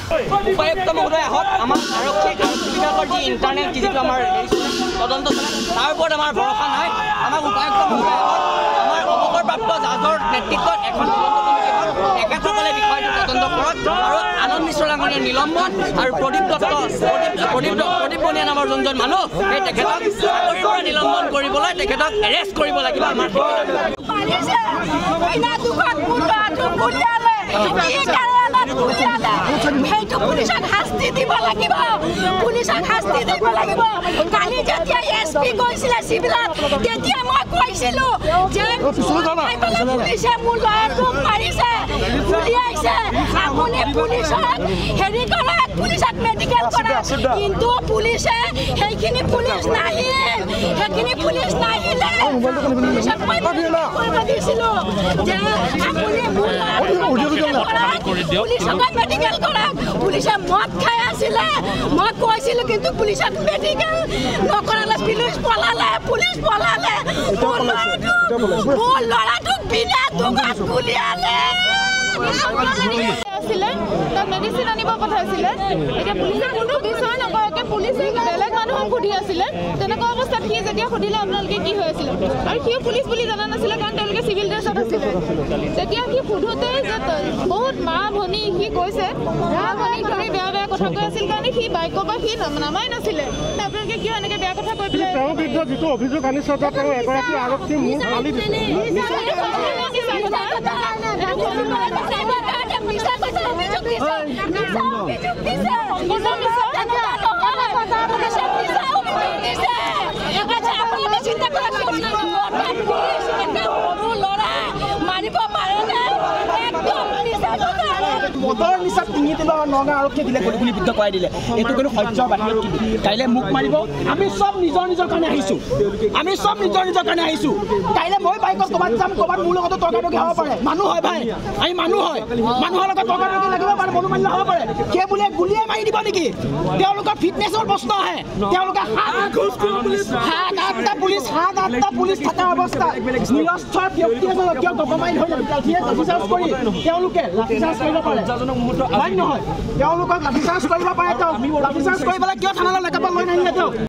উপায়ুক্ত মহোদয় আহক, আমাৰ আৰক্ষী বিভাগৰ যি ইণ্টাৰনেট যিটো আমাৰ তদন্ত চলে তাৰ ওপৰত আমাৰ ভৰসা নাই। আমাক উপায়ুক্ত মহোদয় আহক, আমাৰ অৱসৰপ্ৰাপ্ত জাজৰ নেতৃত্বত এখন তদন্ত কমিটি হ'ল, তেখেতসকলে বিষয়টো তদন্ত কৰক আৰু আনন্দ মিশ্ৰ ডাঙৰীয়া নিলম্বন আৰু প্ৰদীপ বনিয়া নামৰ যোনজন মানুহ সেই তেখেতক চাকৰিৰ পৰা নিলম্বন কৰিবলৈ তেখেতক এৰেষ্ট কৰিব লাগিব। আমাৰ পুলিচক শাস্তি দিব লাগিব, পুলিচক শাস্তি দিব লাগিব। কালি যেতিয়া এছপি গৈছিলে চিভিলত তেতিয়া মই কৈছিলো যে পুলিচে মোৰ ল'ৰাটোক মাৰিছে, উলিয়াইছে, আপুনি পুলিচক হেৰি কৰক, পুলিচক মেডিকেল কৰক। কিন্তু পুলিচে সেইখিনি পুলিচ নাহিল, সেইখিনি পুলিচ নাহিলে পুলিচক মই কৰিব দিছিলো যে আপুনি মোৰ পুলিচক মেডিকেল কৰক। পুলিচে মদ খাই আছিলে, মই কৈছিলো কিন্তু পুলিচক মেডিকেল নকৰালে পুলিচ পলালে, মোৰ ল'ৰাটোক বিনা দুখত গুলিয়ালে। মেডিচিন আনিব পঠাইছিলে, এতিয়া পুলিচে কোনো বিষয় নকৰাকৈ পুলিচে বেলেগ মানুহক সুধি আছিলে। তেনেকুৱা অৱস্থাত সি যেতিয়া সুধিলে আপোনালোকে কি হৈ আছিলে আৰু সিও পুলিচ বুলি জনা নাছিলে কাৰণ তেওঁলোকে চিভিল ড্ৰেছত আছিলে। তেতিয়া সি সোধোতে যে বহুত মা ভনী সি কৈছে মা ভনীক ধৰি বেয়া বেয়া কথা কৈ আছিল কাৰণে সি বাইকৰ পৰা সি নামাই নাছিলে। আপোনালোকে কিয় এনেকৈ বেয়া কথা কৈ পেলাই তেওঁৰ বিৰুদ্ধে যিটো অভিযোগ আনিছে যে তেওঁ এগৰাকী আৰক্ষী মোক গালি দিছে। মদৰ নিচাত টিঙি দিলে নগাঁও আৰক্ষীয়ে দিলে গুলিবিদ্ধ কৰাই দিলে। এইটো কিন্তু সহ্যৰ বাহিৰত কাইলৈ মোক মাৰিব। আমি চব নিজৰ নিজৰ কাৰণে আহিছোঁ, কাইলৈ মই বাইকত ক'ৰবাত যাম, ক'ৰবাত মোৰ লগতো তৰ্কাতৰ্কি হ'ব পাৰে। মানুহ হয় ভাই, আমি মানুহ হয়, মানুহৰ লগত তৰ্কাতৰ্কি লাগিব পাৰে, মনোমান্য হ'ব পাৰে। সেই বুলিয়ে গুলিয়ে মাৰি দিব নেকি? তেওঁলোকৰ ফিটনেছৰ প্ৰশ্ন আহে। তেওঁলোকে সাত আঠটা পুলিচ থকা অৱস্থাত নিৰস্তৰ ব্যক্তি এজন কিয় গভৰ্ণমেণ্ট হৈ লাঠিচাৰ্জ কৰি তেওঁলোকে লাঠিচাৰ্জ কৰিব পাৰে নহয়? তেওঁলোকক লাঠিচাৰ্জ কৰিব পাৰে, লাঠিচাৰ্জ কৰি পেলাই কিয় থানালৈ লেখাপল লৈ নাহিলে?